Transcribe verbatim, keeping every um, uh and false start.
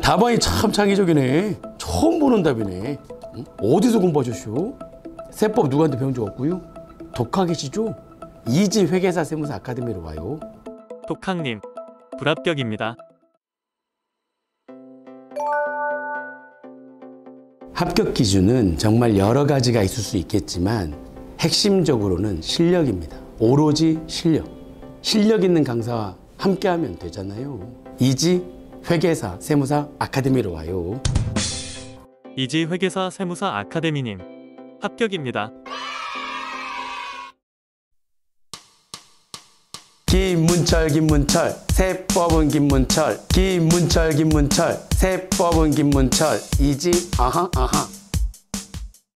답안이 참 창의적이네. 처음 보는 답이네. 응? 어디서 공부하셨쇼? 세법 누구한테 배운 적 없고요? 독학 계시죠? 이지 회계사 세무사 아카데미로 와요. 독학님, 불합격입니다. 합격 기준은 정말 여러 가지가 있을 수 있겠지만 핵심적으로는 실력입니다. 오로지 실력. 실력 있는 강사와 함께하면 되잖아요. 이지 회계사 세무사 아카데미로 와요. 이지 회계사 세무사 아카데미님, 합격입니다. 김문철 김문철 세법은 김문철 김문철 김문철 세법은 김문철 이지 아하 아하